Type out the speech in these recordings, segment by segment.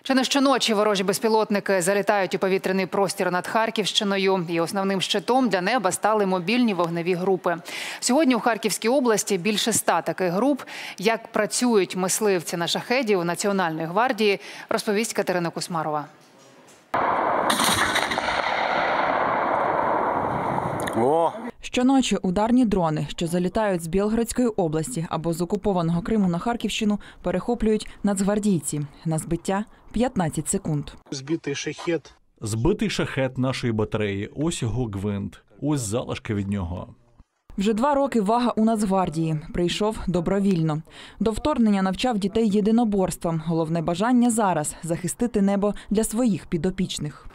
Чи не щоночі ворожі безпілотники залітають у повітряний простір над Харківщиною. І основним щитом для неба стали мобільні вогневі групи. Сьогодні у Харківській області більше 100 таких груп. Як працюють мисливці на шахедів у Національної гвардії, розповість Катерина Кусмарова. Щоночі ударні дрони, що залітають з Білгородської області або з окупованого Криму на Харківщину, перехоплюють нацгвардійці. На збиття – 15 секунд. Збитий шахед. Збитий шахед нашої батареї. Ось його гвинт. Ось залишки від нього. Вже 2 роки Вага у Нацгвардії. Прийшов добровільно. До вторгнення навчав дітей єдиноборствам. Головне бажання зараз – захистити небо для своїх підопічних.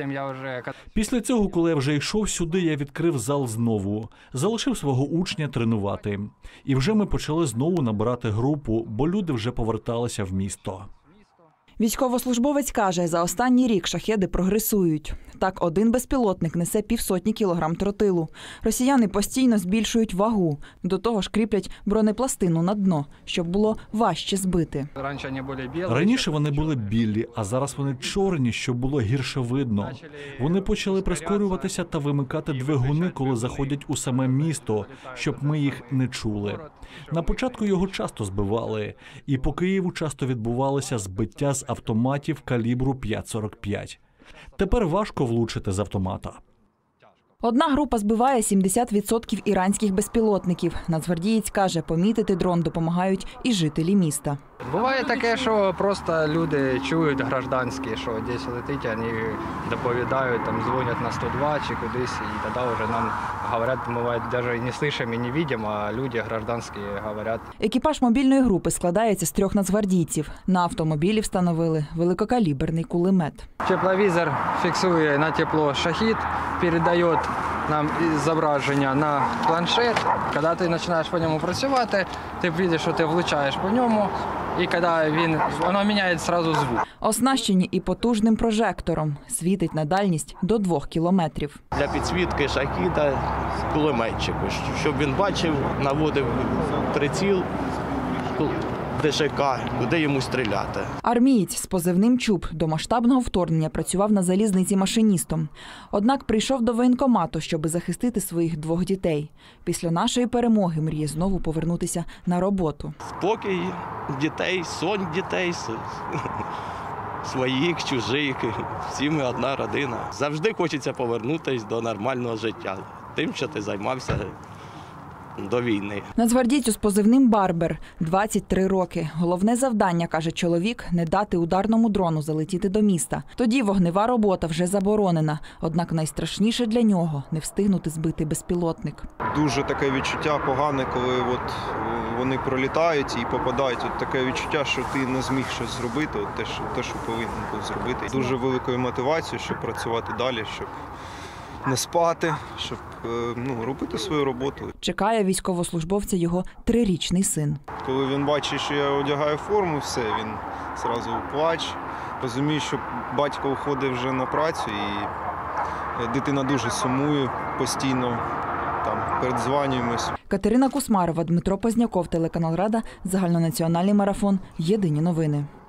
Після цього, коли я вже йшов сюди, я відкрив зал знову. Залишив свого учня тренувати. І вже ми почали знову набирати групу, бо люди вже поверталися в місто. Військовослужбовець каже, за останній рік шахеди прогресують. Так, один безпілотник несе 150 кілограм тротилу. Росіяни постійно збільшують вагу. До того ж кріплять бронепластину на дно, щоб було важче збити. Раніше вони були білі, а зараз вони чорні, щоб було гірше видно. Вони почали прискорюватися та вимикати двигуни, коли заходять у саме місто, щоб ми їх не чули. На початку його часто збивали. І по Києву часто відбувалися збиття з автоматів калібру 5,45. Тепер важко влучити з автомата. Одна група збиває 70% іранських безпілотників. Нацгвардієць каже, помітити дрон допомагають і жителі міста. Буває таке, що просто люди чують гражданські, що десь летить, вони доповідають, там дзвонять на 102 чи кудись, і тоді вже нам говорять, буває, навіть не слышим і не бачимо, а люди гражданські говорять. Екіпаж мобільної групи складається з 3 нацгвардійців. На автомобілі встановили великокаліберний кулемет. Тепловізор фіксує на тепло шахід, передає нам зображення на планшет. Коли ти починаєш по ньому працювати, ти бачиш, що ти влучаєш по ньому, і коли воно міняє одразу звук. Оснащені і потужним прожектором. Світить на дальність до 2 кілометрів. Для підсвітки шахіда кулеметчику, щоб він бачив, наводив приціл ДШК, куди йому стріляти. Армієць з позивним «Чуб» до масштабного вторгнення працював на залізниці машиністом. Однак прийшов до воєнкомату, щоб захистити своїх 2 дітей. Після нашої перемоги мріє знову повернутися на роботу. Спокій дітей, сон дітей, своїх, чужих, всі ми одна родина. Завжди хочеться повернутися до нормального життя, тим, що ти займався до війни. Нацгвардійцю з позивним «Барбер» 23 роки. Головне завдання, каже чоловік, не дати ударному дрону залетіти до міста. Тоді вогнева робота вже заборонена. Однак найстрашніше для нього – не встигнути збити безпілотник. Дуже таке відчуття погане, коли вони пролітають і попадають. Таке відчуття, що ти не зміг щось зробити, те, що повинен був зробити. Дуже великою мотивацією, щоб працювати далі, щоб не спати, щоб робити свою роботу. Чекає військовослужбовця його 3-річний син. Коли він бачить, що я одягаю форму, все, він одразу плаче. Розуміє, що батько уходить вже на працю і дитина дуже сумує постійно, передзванюємось. Катерина Кусмарова, Дмитро Позняков, телеканал «Рада», загальнонаціональний марафон «Єдині новини».